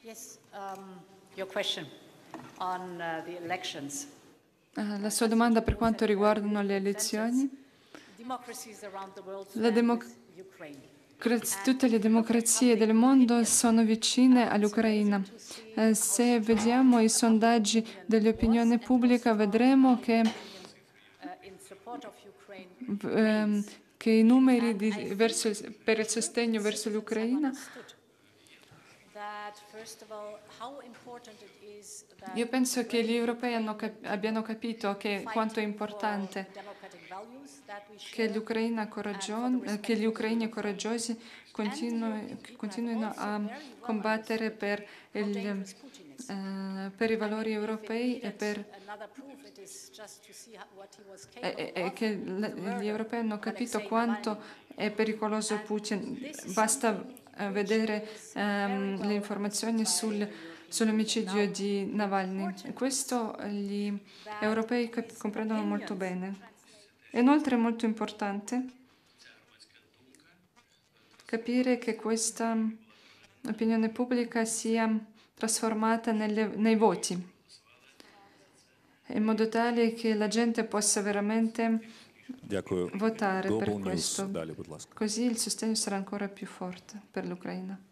Yes, your question on the elections. La sua domanda per quanto riguardano le elezioni. Tutte le democrazie del mondo sono vicine all'Ucraina. Se vediamo i sondaggi dell'opinione pubblica, vedremo che i numeri per il sostegno verso l'Ucraina. Io penso che gli europei abbiano capito quanto è importante che gli ucraini coraggiosi continuino a combattere per i valori europei e che gli europei hanno capito quanto è pericoloso Putin. Basta vedere le informazioni sull'omicidio di Navalny. Questo gli europei comprendono molto bene. Inoltre è molto importante capire che questa opinione pubblica sia trasformata nei voti, in modo tale che la gente possa veramente votare per questo. Così il sostegno sarà ancora più forte per l'Ucraina.